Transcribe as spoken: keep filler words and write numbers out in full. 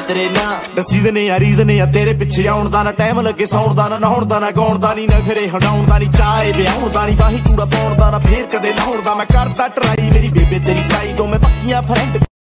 ਤੇਰੇ ਨਾਂ ਸੀਜ਼ਨ ਆ ਰੀਜ਼ਨ ਆ ਤੇਰੇ ਪਿੱਛੇ ਆਉਣ ਦਾ ਨਾ ਟਾਈਮ ਲੱਗੇ ਸੌਣ ਦਾ ਨਾ ਨਹਾਉਣ ਦਾ ਨਾ ਗਾਉਣ ਦਾ ਨੀ ਨਖਰੇ ਹਟਾਉਣ ਦਾ ਨੀ ਚਾਹੇ ਵਿਆਹੁਣ ਦਾ ਨੀ ਬਾਹੀ ਚੂੜਾ ਪਾਉਣ ਦਾ ਨਾ ਫੇਰ ਕਦੇ ਲਾਉਣ ਦਾ ਮੈਂ ਕਰਦਾ ਟਰਾਈ ਮੇਰੀ ਬੇਬੇ ਤੇਰੀ ਤਾਈ ਤੋਂ ਮੈਂ ਪੱਕੀਆਂ ਫਰੈਂਡ